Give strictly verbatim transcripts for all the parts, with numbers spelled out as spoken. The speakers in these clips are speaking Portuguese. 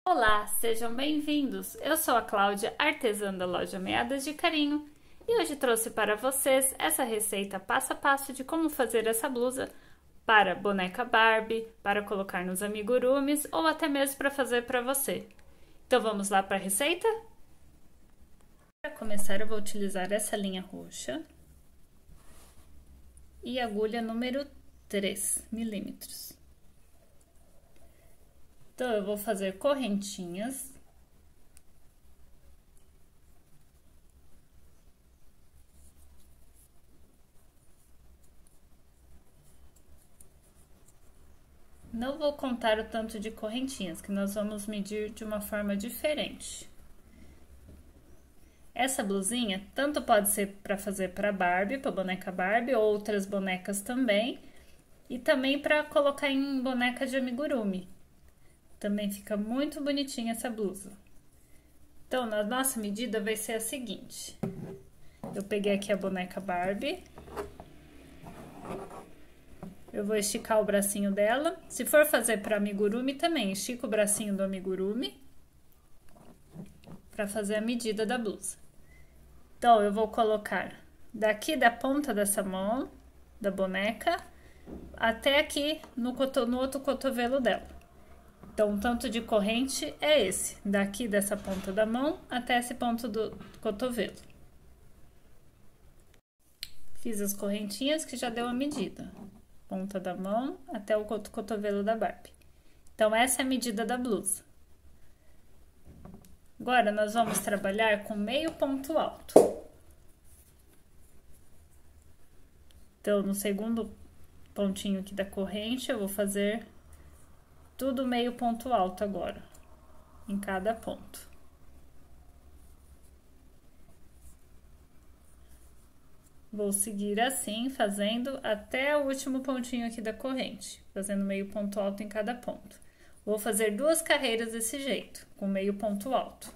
Olá, sejam bem-vindos! Eu sou a Cláudia, artesã da loja Meadas de Carinho, e hoje trouxe para vocês essa receita passo a passo de como fazer essa blusa para boneca Barbie, para colocar nos amigurumis ou até mesmo para fazer para você. Então vamos lá para a receita? Para começar eu vou utilizar essa linha roxa e agulha número três milímetros. Então, eu vou fazer correntinhas. Não vou contar o tanto de correntinhas, que nós vamos medir de uma forma diferente. Essa blusinha, tanto pode ser para fazer para Barbie, para boneca Barbie, ou outras bonecas também. E também para colocar em boneca de amigurumi. Também fica muito bonitinha essa blusa. Então, a nossa medida vai ser a seguinte. Eu peguei aqui a boneca Barbie. Eu vou esticar o bracinho dela. Se for fazer para amigurumi também, estica o bracinho do amigurumi para fazer a medida da blusa. Então, eu vou colocar daqui da ponta dessa mão, da boneca, até aqui no, no outro cotovelo dela. Então, o tanto de corrente é esse, daqui dessa ponta da mão até esse ponto do cotovelo. Fiz as correntinhas que já deu a medida, ponta da mão até o cotovelo da Barbie. Então, essa é a medida da blusa. Agora, nós vamos trabalhar com meio ponto alto. Então, no segundo pontinho aqui da corrente, eu vou fazer tudo meio ponto alto agora, em cada ponto. Vou seguir assim, fazendo até o último pontinho aqui da corrente, fazendo meio ponto alto em cada ponto. Vou fazer duas carreiras desse jeito, com meio ponto alto.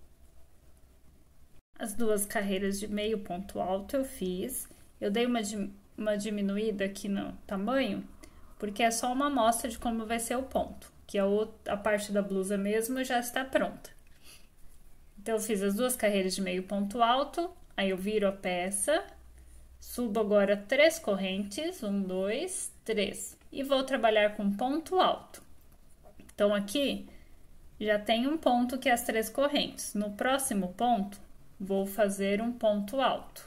As duas carreiras de meio ponto alto eu fiz, eu dei uma, uma diminuída aqui no tamanho, porque é só uma amostra de como vai ser o ponto, que a, outra, a parte da blusa mesmo já está pronta. Então, eu fiz as duas carreiras de meio ponto alto, aí eu viro a peça, subo agora três correntes, um, dois, três, e vou trabalhar com ponto alto. Então, aqui já tem um ponto que é as três correntes. No próximo ponto, vou fazer um ponto alto.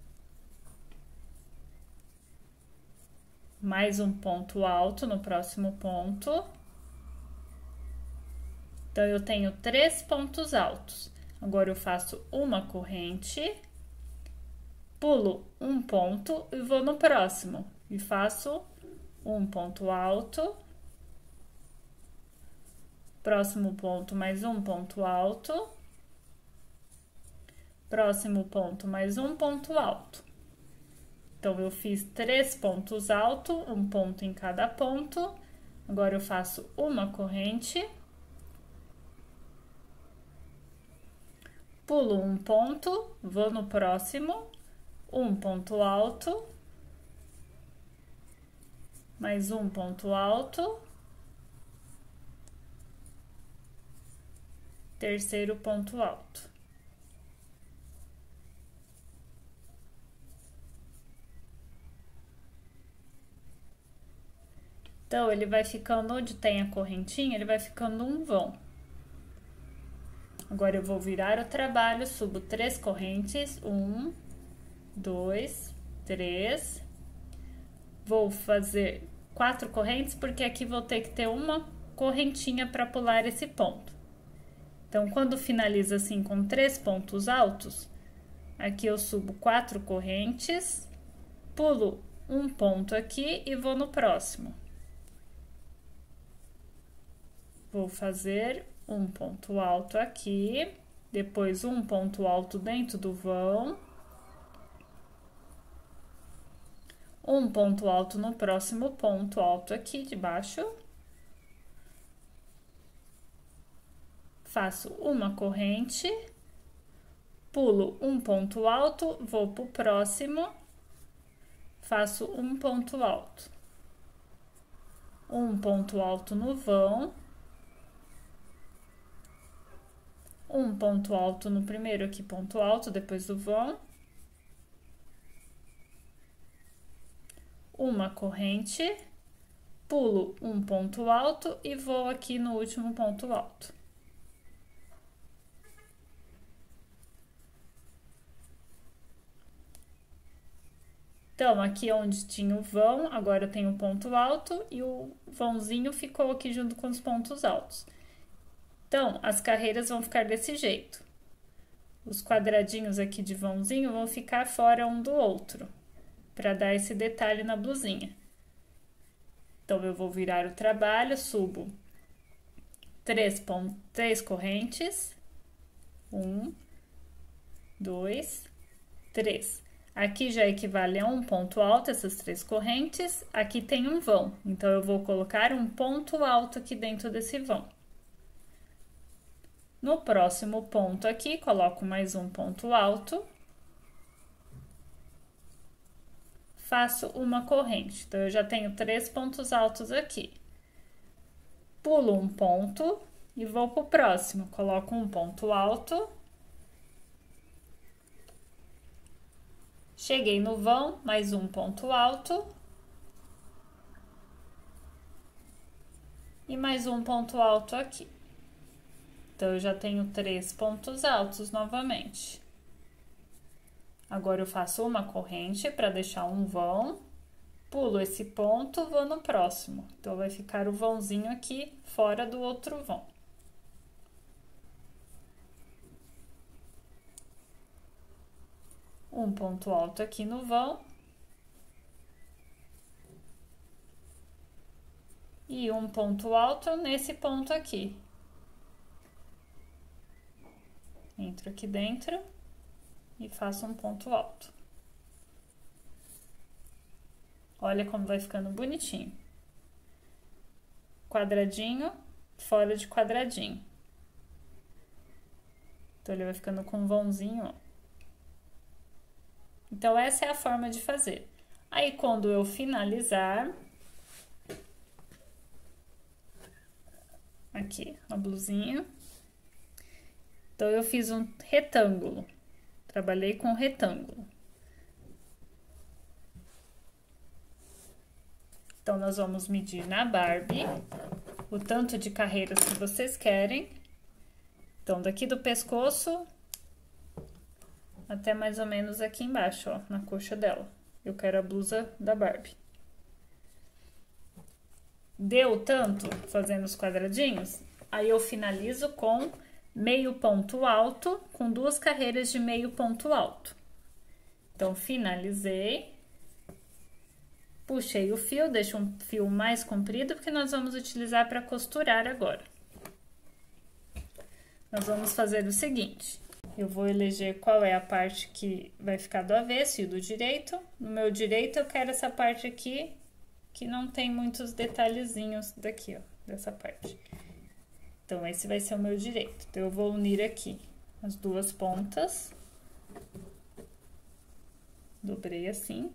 Mais um ponto alto no próximo ponto. Então, eu tenho três pontos altos. Agora, eu faço uma corrente, pulo um ponto e vou no próximo. E faço um ponto alto, próximo ponto, mais um ponto alto, próximo ponto, mais um ponto alto. Então, eu fiz três pontos altos, um ponto em cada ponto. Agora, eu faço uma corrente. Pulo um ponto, vou no próximo, um ponto alto. Mais um ponto alto. Terceiro ponto alto. Então, ele vai ficando, onde tem a correntinha, ele vai ficando um vão. Agora, eu vou virar o trabalho, subo três correntes, um, dois, três. Vou fazer quatro correntes, porque aqui vou ter que ter uma correntinha para pular esse ponto. Então, quando finaliza assim com três pontos altos, aqui eu subo quatro correntes, pulo um ponto aqui e vou no próximo. Vou fazer um ponto alto aqui, depois um ponto alto dentro do vão, um ponto alto no próximo ponto alto aqui de baixo, faço uma corrente, pulo um ponto alto, vou pro próximo, faço um ponto alto, um ponto alto no vão, Um ponto alto no primeiro aqui, ponto alto, depois do vão. Uma corrente, pulo um ponto alto e vou aqui no último ponto alto. Então, aqui onde tinha o vão, agora eu tenho o ponto alto e o vãozinho ficou aqui junto com os pontos altos. Então, as carreiras vão ficar desse jeito. Os quadradinhos aqui de vãozinho vão ficar fora um do outro, para dar esse detalhe na blusinha. Então, eu vou virar o trabalho, subo três, três correntes. Um, dois, três. Aqui já equivale a um ponto alto, essas três correntes. Aqui tem um vão, então eu vou colocar um ponto alto aqui dentro desse vão. No próximo ponto aqui, coloco mais um ponto alto. Faço uma corrente, então eu já tenho três pontos altos aqui. Pulo um ponto e vou pro próximo, coloco um ponto alto. Cheguei no vão, mais um ponto alto. E mais um ponto alto aqui. Então, eu já tenho três pontos altos novamente. Agora, eu faço uma corrente para deixar um vão. Pulo esse ponto, vou no próximo. Então, vai ficar o vãozinho aqui fora do outro vão. Um ponto alto aqui no vão. E um ponto alto nesse ponto aqui. Entro aqui dentro e faço um ponto alto. Olha como vai ficando bonitinho. Quadradinho, fora de quadradinho. Então, ele vai ficando com um vãozinho, ó. Então, essa é a forma de fazer. Aí, quando eu finalizar, aqui, a blusinha. Então, eu fiz um retângulo. Trabalhei com retângulo. Então, nós vamos medir na Barbie o tanto de carreiras que vocês querem. Então, daqui do pescoço até mais ou menos aqui embaixo, ó, na coxa dela. Eu quero a blusa da Barbie. Deu tanto fazendo os quadradinhos? Aí eu finalizo com meio ponto alto, com duas carreiras de meio ponto alto. Então, finalizei. Puxei o fio, deixo um fio mais comprido, porque nós vamos utilizar para costurar agora. Nós vamos fazer o seguinte. Eu vou eleger qual é a parte que vai ficar do avesso e do direito. No meu direito, eu quero essa parte aqui, que não tem muitos detalhezinhos daqui, ó, dessa parte. Então, esse vai ser o meu direito. Então, eu vou unir aqui as duas pontas. Dobrei assim.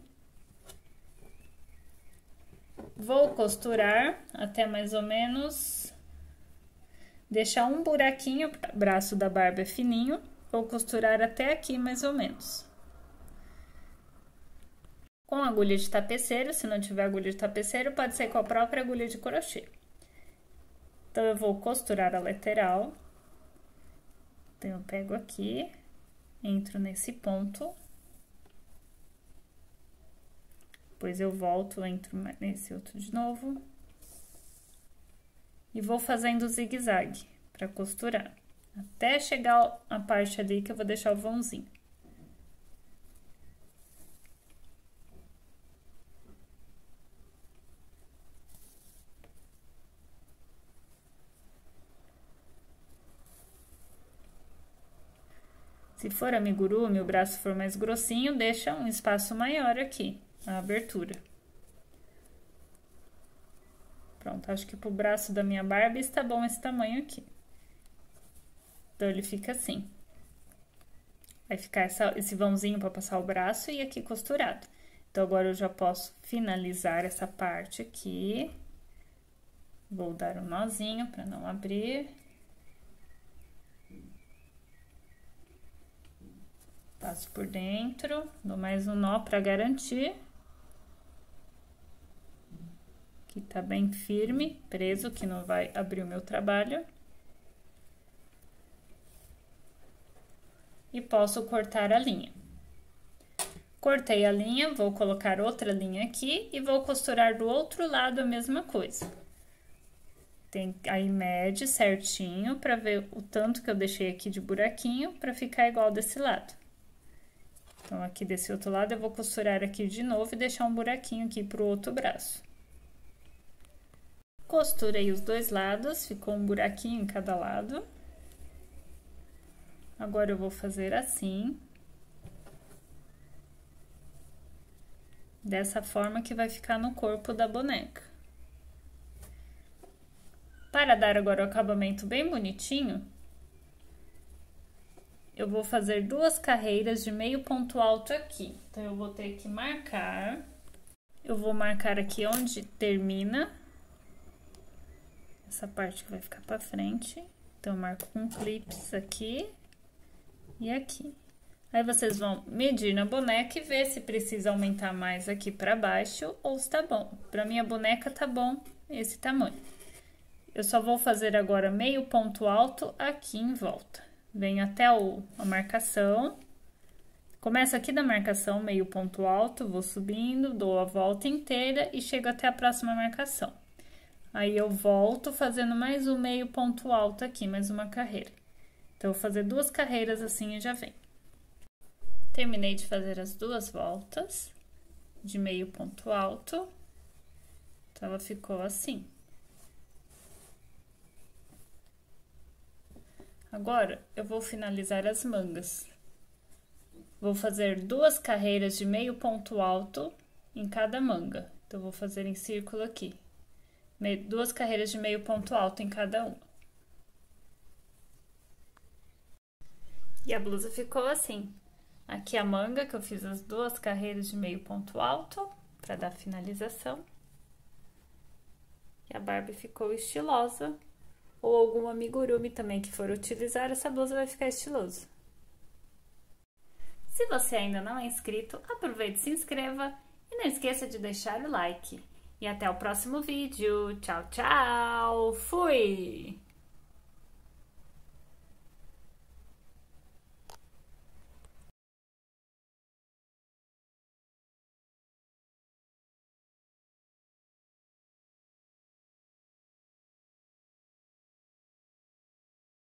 Vou costurar até mais ou menos... Deixar um buraquinho, o braço da Barbie é fininho. Vou costurar até aqui, mais ou menos. Com agulha de tapeceiro, se não tiver agulha de tapeceiro, pode ser com a própria agulha de crochê. Então, eu vou costurar a lateral. Então, eu pego aqui, entro nesse ponto. Depois, eu volto, entro nesse outro de novo. E vou fazendo zigue-zague para costurar. Até chegar a parte ali que eu vou deixar o vãozinho. Se for amigurumi, o braço for mais grossinho, deixa um espaço maior aqui, a abertura. Pronto, acho que pro braço da minha Barbie está bom esse tamanho aqui. Então, ele fica assim. Vai ficar essa, esse vãozinho para passar o braço e aqui costurado. Então, agora eu já posso finalizar essa parte aqui. Vou dar um nozinho para não abrir. passo por dentro, dou mais um nó para garantir que tá bem firme, preso, que não vai abrir o meu trabalho. E posso cortar a linha. Cortei a linha, vou colocar outra linha aqui e vou costurar do outro lado a mesma coisa. Tem, aí mede certinho para ver o tanto que eu deixei aqui de buraquinho para ficar igual desse lado. Então, aqui desse outro lado eu vou costurar aqui de novo e deixar um buraquinho aqui pro outro braço. Costurei os dois lados, ficou um buraquinho em cada lado. Agora, eu vou fazer assim. Dessa forma que vai ficar no corpo da boneca. Para dar agora o acabamento bem bonitinho, eu vou fazer duas carreiras de meio ponto alto aqui. Então, eu vou ter que marcar. Eu vou marcar aqui onde termina. Essa parte que vai ficar pra frente. Então, eu marco com clips aqui e aqui. Aí, vocês vão medir na boneca e ver se precisa aumentar mais aqui pra baixo ou se tá bom. Pra minha boneca tá bom esse tamanho. Eu só vou fazer agora meio ponto alto aqui em volta. Venho até o, a marcação. Começo aqui da marcação, meio ponto alto, vou subindo, dou a volta inteira e chego até a próxima marcação. Aí, eu volto fazendo mais um meio ponto alto aqui, mais uma carreira. Então, eu vou fazer duas carreiras assim e já venho. Terminei de fazer as duas voltas de meio ponto alto. Então, ela ficou assim. Agora, eu vou finalizar as mangas. Vou fazer duas carreiras de meio ponto alto em cada manga. Então, vou fazer em círculo aqui. Duas carreiras de meio ponto alto em cada uma. E a blusa ficou assim. Aqui a manga, que eu fiz as duas carreiras de meio ponto alto, para dar finalização. E a Barbie ficou estilosa. Ou algum amigurumi também que for utilizar, essa blusa vai ficar estilosa. Se você ainda não é inscrito, aproveite e se inscreva. E não esqueça de deixar o like. E até o próximo vídeo. Tchau, tchau! Fui!